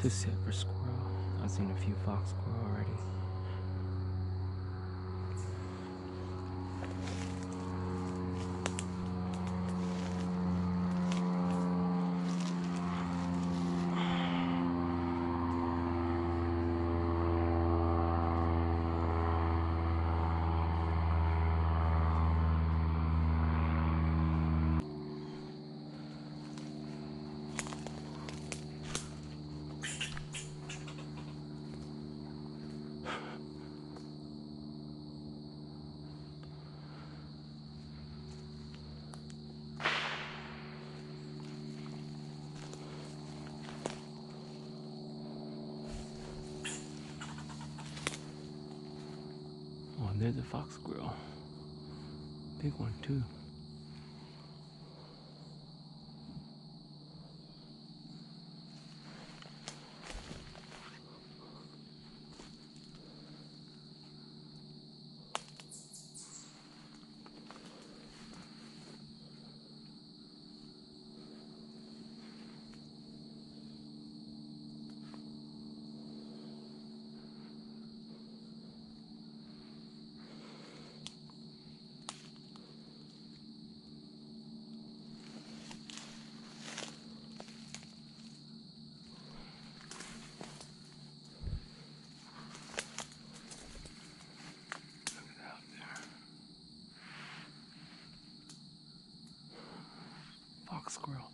to sit for squirrel. I've seen a few fox squirrel already. Oh, and there's a fox squirrel. Big one too. Fox squirrel.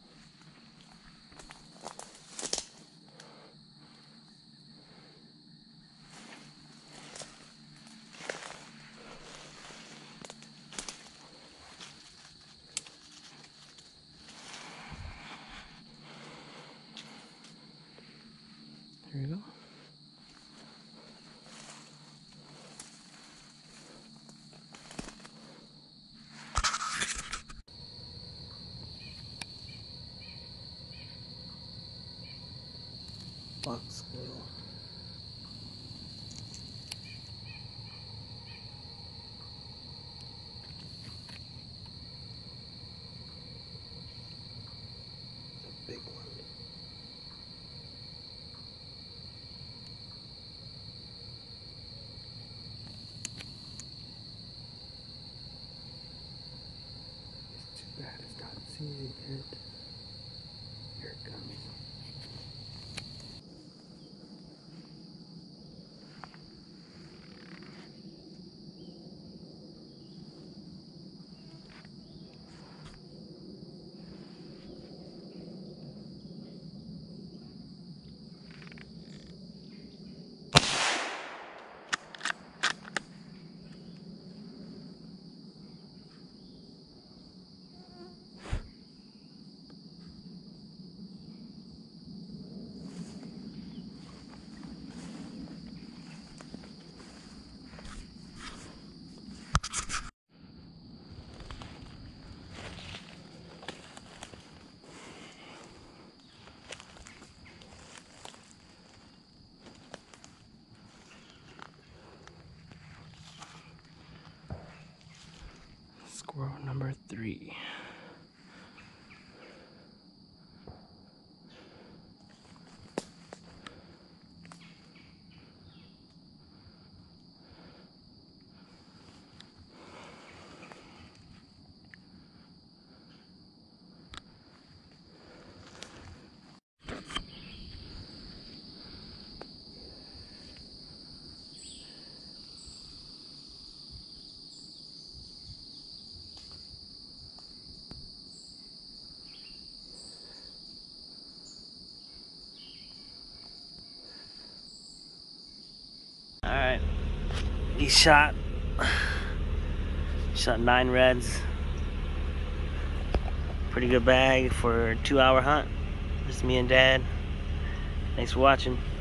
There you go. Fox squirrel. It's a big one. It's too bad it's not seeing it. Here it comes. Squirrel number 3. Alright, he shot 9 reds. Pretty good bag for a 2-hour hunt. Just me and Dad. Thanks for watching.